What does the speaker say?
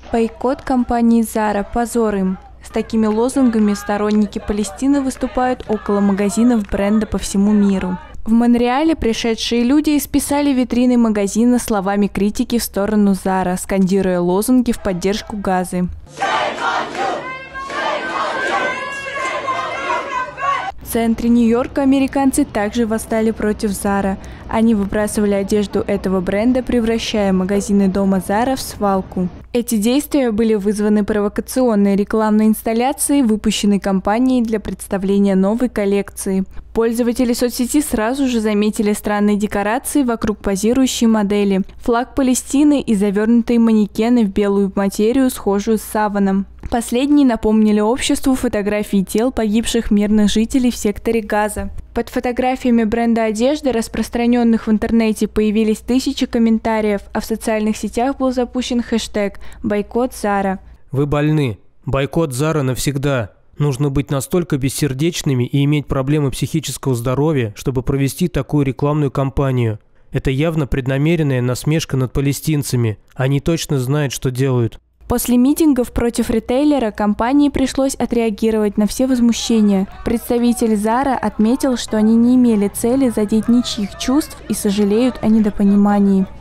Бойкот компании Zara, позор им. С такими лозунгами сторонники Палестины выступают около магазинов бренда по всему миру. В Монреале пришедшие люди исписали витрины магазина словами критики в сторону Zara, скандируя лозунги в поддержку Газы. В центре Нью-Йорка американцы также восстали против Zara. Они выбрасывали одежду этого бренда, превращая магазины дома Zara в свалку. Эти действия были вызваны провокационной рекламной инсталляцией, выпущенной компанией для представления новой коллекции. Пользователи соцсети сразу же заметили странные декорации вокруг позирующей модели, флаг Палестины и завернутые манекены в белую материю, схожую с саваном. Последние напомнили обществу фотографии тел погибших мирных жителей в секторе Газа. Под фотографиями бренда одежды, распространенных в интернете, появились тысячи комментариев, а в социальных сетях был запущен хэштег «Бойкот Zara». Вы больны. Бойкот Zara навсегда. Нужно быть настолько бессердечными и иметь проблемы психического здоровья, чтобы провести такую рекламную кампанию. Это явно преднамеренная насмешка над палестинцами. Они точно знают, что делают. После митингов против ритейлера компании пришлось отреагировать на все возмущения. Представитель Zara отметил, что они не имели цели задеть ничьих чувств и сожалеют о недопонимании.